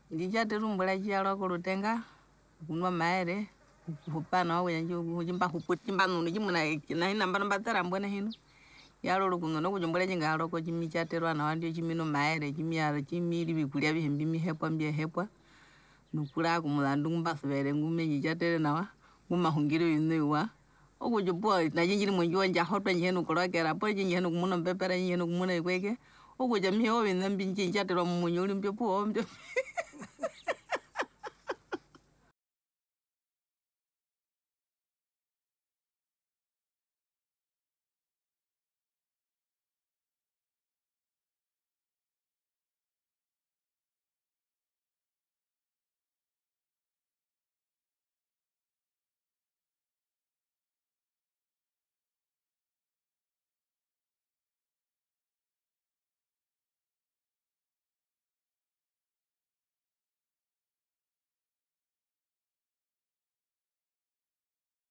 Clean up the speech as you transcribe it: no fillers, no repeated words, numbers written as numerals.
Lijate rumbula jalo kulutenga kunwa maere hupana wa yanju hujimba huputimba nunu jimuna na hina mbana tara mbona hino yalo lukuno no kujumbula jinga alo ko jimi chaterwa na wandi jimino maere jimiara jimiri bikulia bihembi mihepwa mbye hepwa nukula kumulandu mbasubere ngume jatere nawa nguma hungire yinwa okujubwa na jinjiri mwenjo nja hotwa njeno kolakera po jinjeno kumuno mbepera njeno kumuna ikweke okuja miho binambi njinja tero munyo limpyo po mbyo